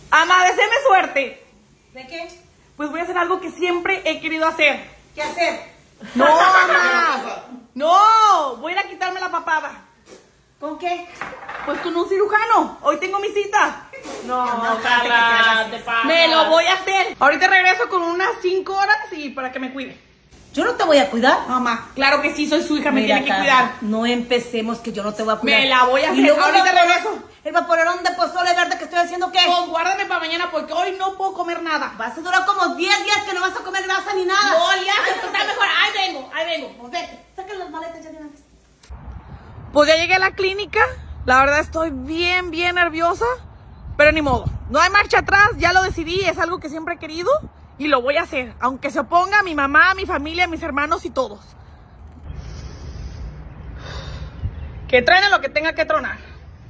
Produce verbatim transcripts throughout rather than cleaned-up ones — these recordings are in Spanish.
Ama, deséame suerte. ¿De qué? Pues voy a hacer algo que siempre he querido hacer. ¿Qué hacer? No, ama. No, voy a ir a quitarme la papada. ¿Con qué? Pues con un cirujano. Hoy tengo mi cita. No, no, Carla, te pasa. Me lo voy a hacer. Ahorita regreso con unas cinco horas y para que me cuide. ¿Yo no te voy a cuidar? Mamá, claro que sí, soy su hija, me Mira, tiene que Carla, cuidar. no empecemos que yo no te voy a cuidar. Me la voy a hacer. Y luego Ahorita el vapor- regreso. El vaporerón de pozole verde que estoy haciendo, ¿qué? Pues guárdame para mañana porque hoy no puedo comer nada. Vas a durar como diez días que no vas a comer grasa ni nada. No, ya, Ay, esto está mejor. Ahí vengo, ahí vengo. Pues vete, saca las maletas ya de una vez. Pues ya llegué a la clínica. La verdad estoy bien, bien nerviosa. Pero ni modo. No hay marcha atrás, ya lo decidí. Es algo que siempre he querido y lo voy a hacer. Aunque se oponga mi mamá, mi familia, mis hermanos y todos. Que truene lo que tenga que tronar.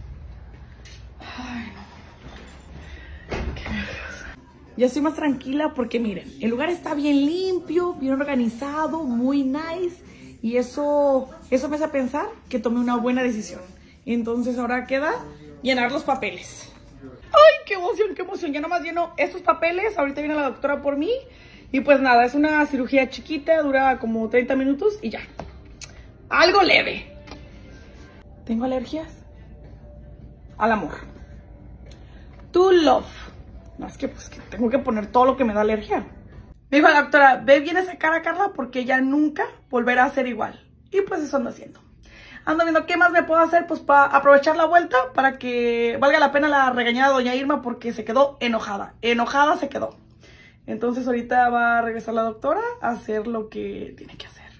Ay, no. Qué nerviosa. Ya estoy más tranquila porque miren, el lugar está bien limpio, bien organizado, muy nice. Y eso, eso me hace pensar que tomé una buena decisión. Entonces ahora queda llenar los papeles. ¡Ay, qué emoción, qué emoción! Ya nomás lleno estos papeles. Ahorita viene la doctora por mí. Y pues nada, es una cirugía chiquita, dura como treinta minutos y ya. Algo leve. ¿Tengo alergias? Al amor. To love. No, es que pues que tengo que poner todo lo que me da alergia. Me dijo la doctora, ve bien esa cara, Carla, porque ya nunca volverá a ser igual. Y pues eso ando haciendo. Ando viendo qué más me puedo hacer, pues para aprovechar la vuelta, para que valga la pena la regañada de doña Irma, porque se quedó enojada. Enojada se quedó. Entonces ahorita va a regresar la doctora a hacer lo que tiene que hacer.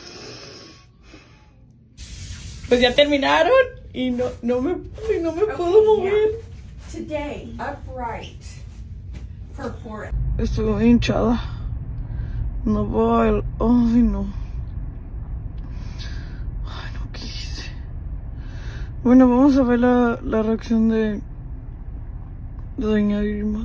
Pues ya terminaron y no, no me, no me puedo mover. Today, upright. Purport. Estoy muy hinchada. No puedo. Ay, no. Ay, no, ¿qué hice? Bueno, vamos a ver la, la reacción de, de doña Irma.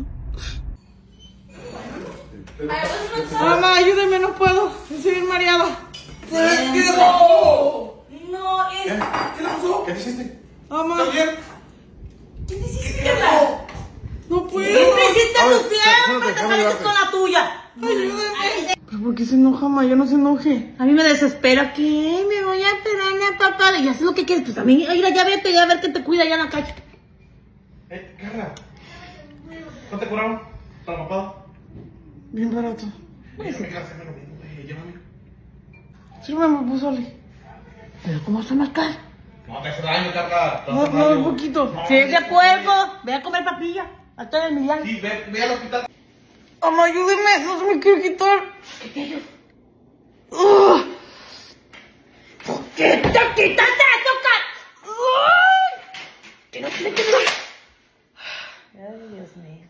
Mamá, ayúdeme, no puedo. Estoy bien mareada. ¡Se quedó! No, es... ¿Qué? ¿Qué le pasó? ¿Qué te hiciste? Mamá, ¿Estás bien? ¿Qué te hiciste, Carla? no puedo. ¿Qué te hiciste A a ver, tu tiempo? déjame, Te déjame sales ayudarte. con la tuya. Ayúdame. ¿Pero por qué se enoja, ma? Ya no se enoje. A mí me desespera que me voy a pegar una papada y haces lo que quieres. Pues a mí, mira, ya vete, ya a ver que te cuida ya en la calle. Eh, Carla. ¿No te curaron? ¿Para la papada? Bien barato. Déjame que hacerme lo mismo, güey. Llévame. Sírveme pozole. Pero ¿cómo está más caro? No te hace daño, Carla. Te No, hace no, daño. un poquito. No, Si es de no, puerco, ve a comer papilla. Hasta el Emiliano. Sí, ve, ve al hospital. Mamá, ayúdeme. No se me quiere quitar. ¿Qué te ayudo? ¡Ugh! ¿Qué te quitaste azúcar? Que no tiene que ver. Ay, Dios mío.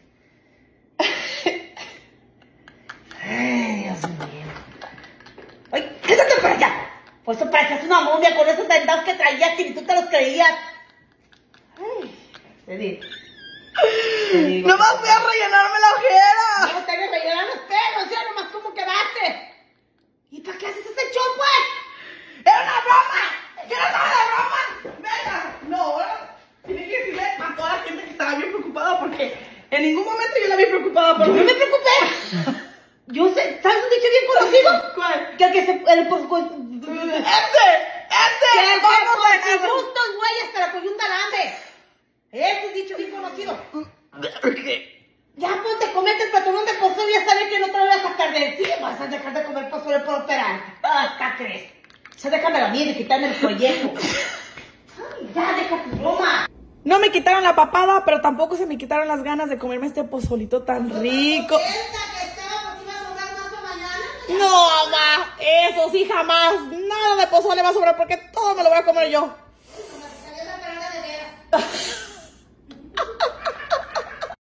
Ay, Dios mío. Ay, quítate para allá. Pues eso parecías una momia con esos vendados que traías que ni tú te los creías. Ay, te digo. Te digo. Nomás voy a rellenarme la ojera. No te hagas rellenar los pelos, ya nomás cómo quedaste. ¿Y para qué haces ese show, pues? ¡Era una broma! ¿Qué no sabe de broma? ¡Venga! No, ahora tiene que decirle a toda la gente que estaba bien preocupada porque en ningún momento yo la vi preocupada por Yo mí. no me preocupé. Yo sé, ¿sabes un dicho bien conocido? ¿Cuál? Que el que se... El, pues, pues, ¡Ese! ¡Ese! que el ¡Vamos a que dejarlo! justos güeyes te la coyunta grande. Ese es un dicho bien conocido. Ya ponte, comete el patrón de pozole y ya sabes que no te lo vas a perder. Sí, vas a dejar de comer pozole por operar. Hasta crees. Ya déjame la mía de quitarme el folleto. Ay, ya, deja tu broma. No me quitaron la papada, pero tampoco se me quitaron las ganas de comerme este pozolito tan rico. que estaba porque iba a sobrar más para mañana. No, mamá, eso sí jamás. Nada de pozole va a sobrar porque todo me lo voy a comer yo. Como si saliera la carrera de veras.